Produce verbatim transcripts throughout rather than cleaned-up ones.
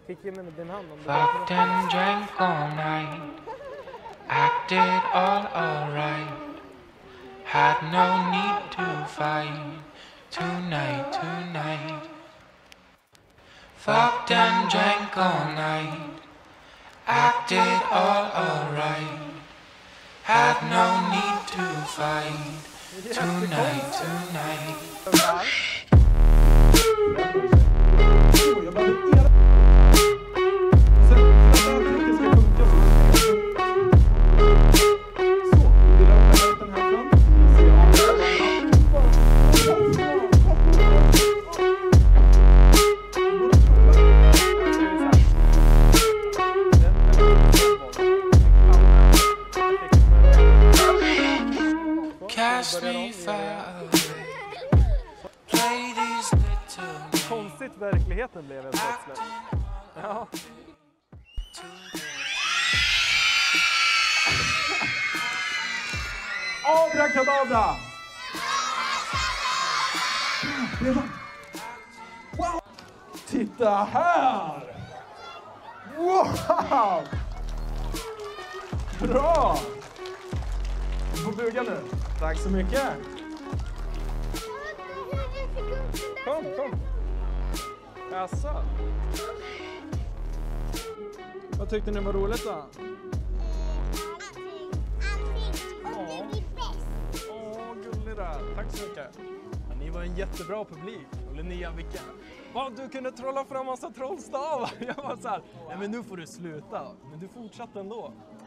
Kicka in med din hand om du Fucked and drank all night, acted all alright, had no need to fight, tonight, tonight. Fucked and drank all night, acted all alright, had no need to fight, tonight, tonight. Konstigt verkligheten blev en plötsligt. Ja. Abrakadabra! Wow! Titta här! Wow! Bra! Du får buga nu. Tack så mycket. Kom, kom. Jaså. Vad tyckte ni var roligt då? Allting. Allting. Och det är bäst. Åh, gullig där. Tack så mycket. Ja, ni var en jättebra publik. Och Linnea, vilka... Vad, du kunde trolla fram massa trollstavar. Jag var så här, nej men nu får du sluta. Men du fortsatte ändå.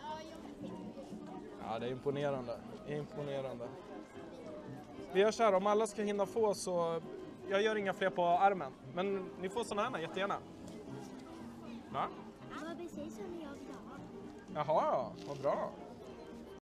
Ja, det är imponerande. Imponerande. Vi gör så här, om alla ska hinna få så... Jag gör inga fler på armen. Men ni får såna här jättegärna. Va? Ja, precis som jag vill ha. Jaha, vad bra.